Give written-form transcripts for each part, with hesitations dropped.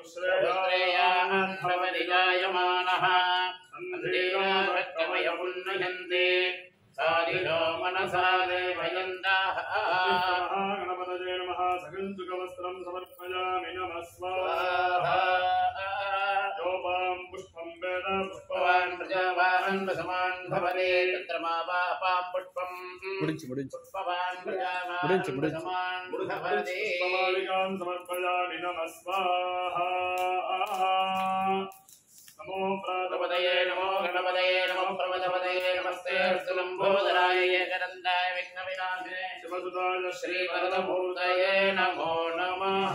श्रेयान्प्रपरिजायमानः सन्धेनाभक्तमयमुन्नयन्ते सारिणो मनसा देवयन्ताः गणपतये नमः सकञ्चुकवस्त्रं समर्पयामि नमः स्वाहा योपां पुष्पं वेद पुष्पवान् प्रजावान् वसमान् भवते तत्रमा वापां पुष्पं पुष्पवान् प्रजावान् वसमान् भवते पुष्पमालिकां समर्पयामि नमः स्वाहा नमो प्रातपदये नमो गणपतये नमो प्रमदपतये नमस्ते लम्बोदराय एकदन्ताय विघ्नविनाशिने शिवसुताय श्रीवरदमूर्तये नमो नमः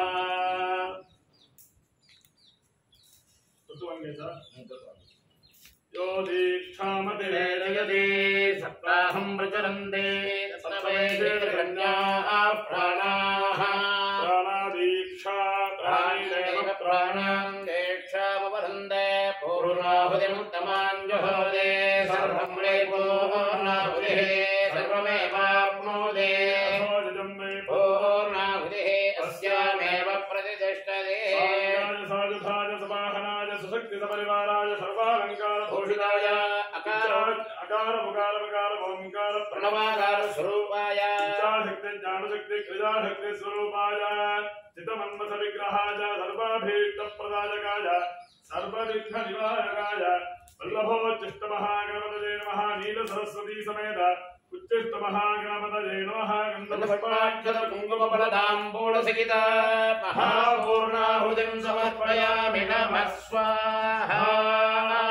यो दीक्षामतिरेदयते सप्ताहं प्रचरन्ते तत्सवैर्गण्याः प्राणाः प्राणादीक्षा प्राणेव प्राणान् दीक्षामवहन्ते पूर्णाहुतिमुत्तमान् जुहोते सर्वं पूर्णाहुतिः सर्वमेवाप्नोते पूर्णाहुतिः अस्यामेव प्रतिष्ठते साजुधाय समाहनाय सुशक्तिसपरिवाराय सर्वालङ्कारभूषिताय अकार मुकार ओंकार प्रणवाकार स्वरूपाय शक्ति ज्ञानशक्ति क्रियाशक्ति स्वरूपाय चितमन्मथ विग्रहाय सर्वाभीष्टप्रदायकाय सर्वविघ्न निवारकाय वल्लभोच्चिष्ट महागणपतये नमः नील सरस्वती समेत उच्चिष्ट महागणपतये नमः गन्धपुष्पाक्षत कुङ्कुमफलताम्बूलसहित महापूर्णाहुतिं समर्पयामि नमः स्वाहा